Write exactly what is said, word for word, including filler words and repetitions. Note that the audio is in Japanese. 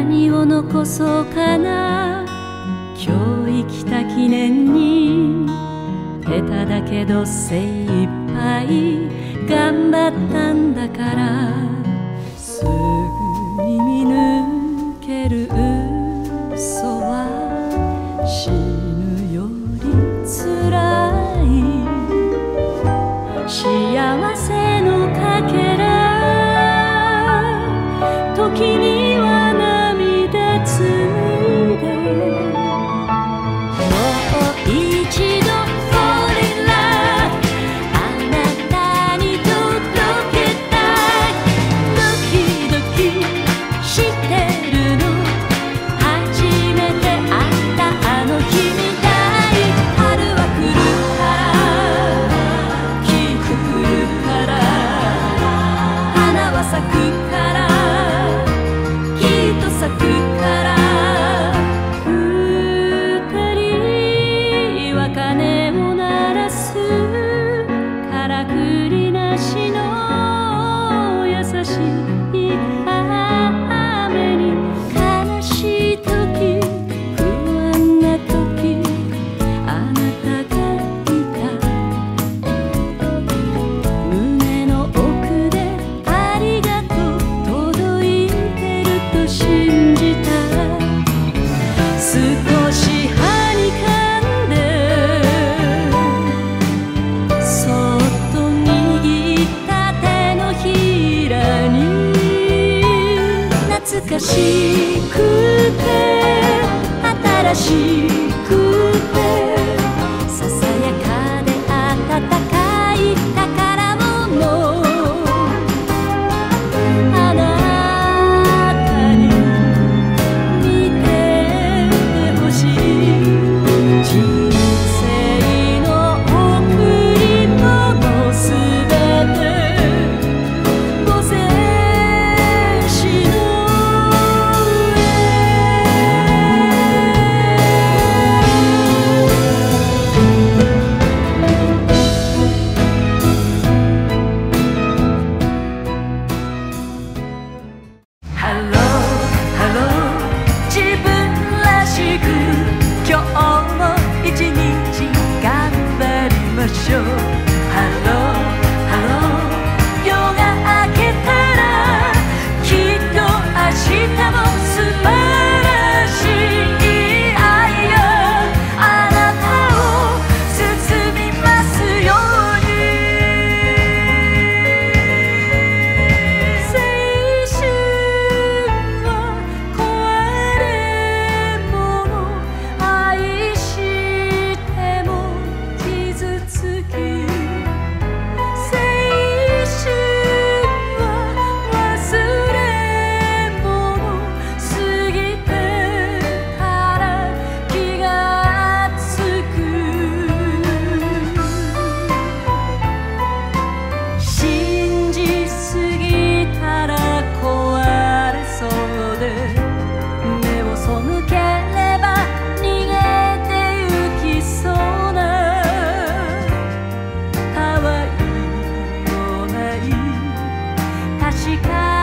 何を残そうかな。今日生きた記念に下手だけど精一杯頑張ったんだから、すぐに見抜ける嘘は死ぬよりつらい。幸せのかけら、時には涙つむいで、もう一度フォーリンラブ、あなたに届けたい。ドキドキしてるの、初めて会ったあの日みたい。春は来るからきっと来るから、花は咲くからきっと咲くから、二人は鐘を鳴らす。からくりなしの優しい雨に、悲しい時不安な時あなたがいた。胸の奥でありがとう届いてると信じた。少しはにかんでそっと握った手のひらに、懐かしくて新しくてささやかで温かい宝物、あなたに見ててほしい。人生の贈り物すべてご静止のハローハロー、自分らしく今日も一日頑張りましょう。ハローハロー、夜が明けたらきっと明日も素晴らしい愛があなたを包みますように。青春は壊れ物、愛しても傷つき、青春は忘れ物、過ぎてから気がつく。信じすぎたら壊れそうで、目を背ければ逃げてゆきそうな、たわいもない確か